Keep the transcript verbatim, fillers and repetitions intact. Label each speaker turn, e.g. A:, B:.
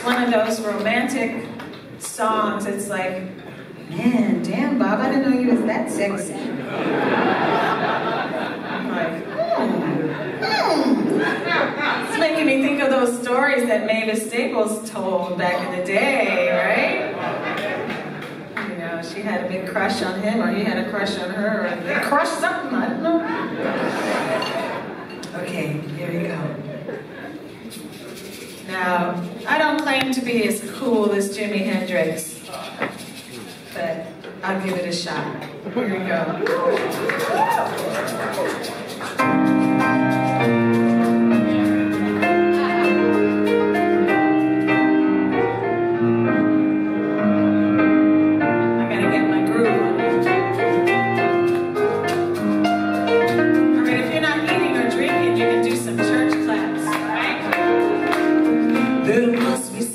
A: one of those romantic songs. It's like, man, damn, Bob, I didn't know you was that sexy. I'm like, hmm, hmm. It's making me think of those stories that Mavis Staples told back in the day, right? You know, she had a big crush on him, or he had a crush on her, or they crushed something, I don't know. Okay, here we go. Now, I don't claim to be as cool as Jimi Hendrix, but I'll give it a shot. Here we go. I gotta get my groove on. All right, if you're not eating or drinking, you can do some church claps, right? There must be